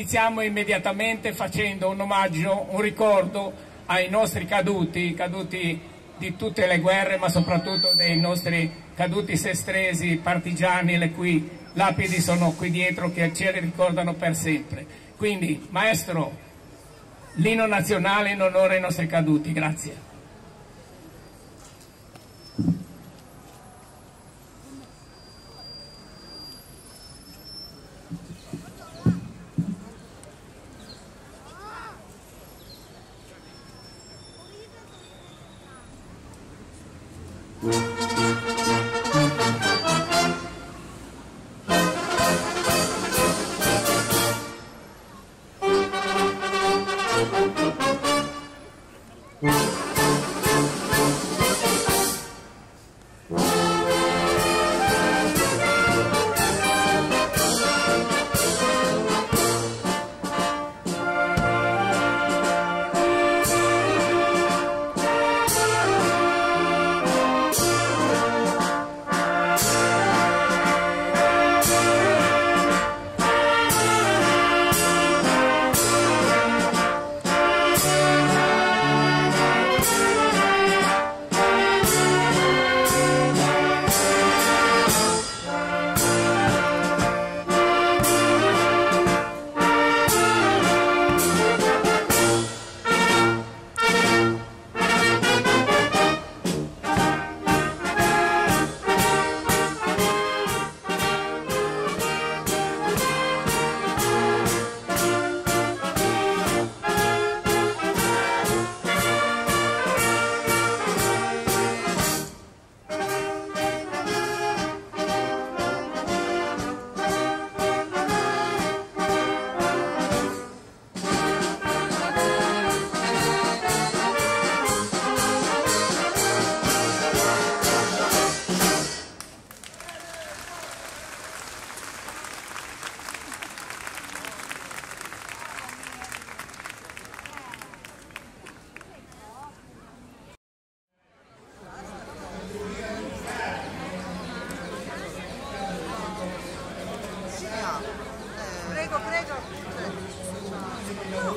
iniziamo immediatamente facendo un omaggio, un ricordo ai nostri caduti di tutte le guerre, ma soprattutto dei nostri caduti sestresi, partigiani, le cui lapidi sono qui dietro, che ce li ricordano per sempre. Quindi, maestro, l'inno nazionale in onore ai nostri caduti. Grazie.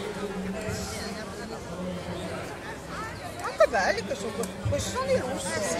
Belli che sono, questi sono i russi.